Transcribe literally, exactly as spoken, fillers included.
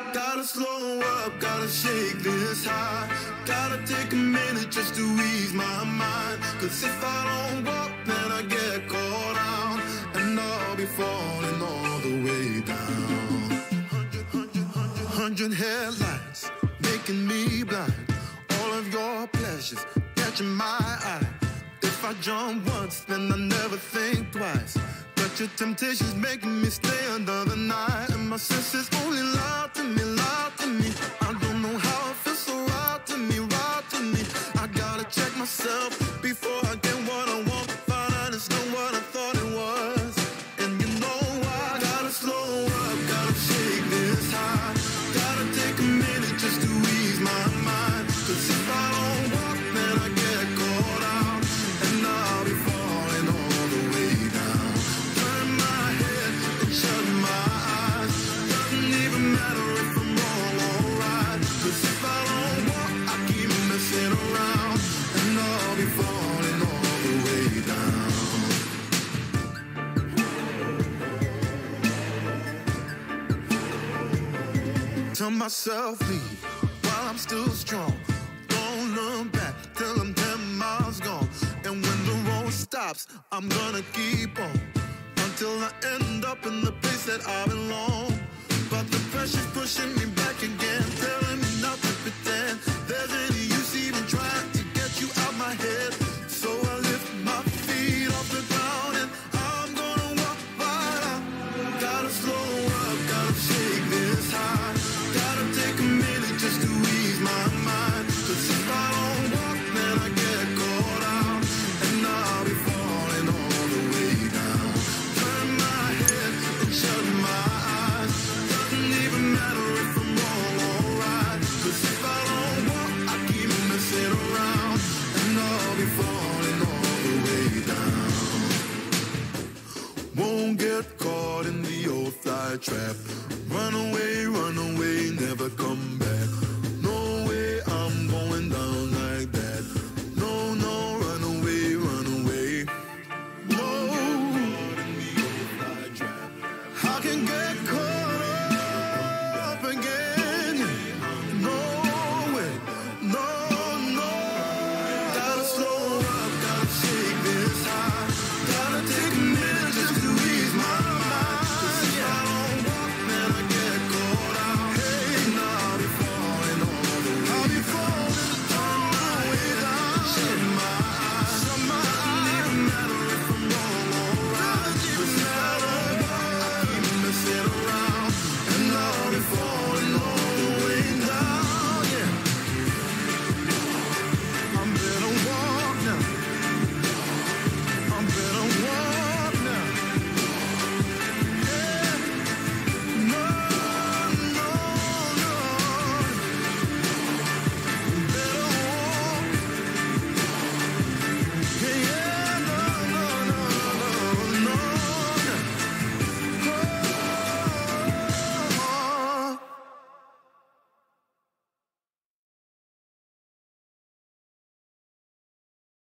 Gotta slow up, gotta shake this high. Gotta take a minute just to ease my mind. Cause if I don't walk, then I get caught out, and I'll be falling all the way down. Hundred, hundred, hundred, hundred headlights making me blind. All of your pleasures catching my eye. If I jump once, then I never think twice. But your temptation's making me stay another night, and my senses only lie to me, lie to me. I don't know how it feels so right to me, right to me. I gotta check myself before I get what I want. Find out it's not what I thought it was. And you know I gotta slow up, gotta shake this high. Gotta take a minute just to ease my mind. Cause if I don't walk, then I get caught out, and I'll be falling all the way down. Turn my head and shut my eyes. Doesn't even matter if I'm wrong or right. Cause if I don't walk, I keep messing around, and I'll be falling all the way down. Tell myself leave while I'm still strong. Don't look back till I'm ten miles gone. And when the road stops, I'm gonna keep on until I end up in the place that I belong. But the pressure's pushing me back again, telling me not to pretend there's any use even trying to get you out my head. So I lift my feet off the ground and I'm gonna walk right out. Gotta slow up, gotta shake this high. Gotta take a minute just to ease my mind. Cause if I don't walk, then I get caught out, and I'll be falling all the way down. Turn my head and shut my eyes. Doesn't even matter if I'm wrong or right. Cause if I don't walk, I keep messing around, and I'll be falling all the way down. Won't get caught in the old fly trap. Run away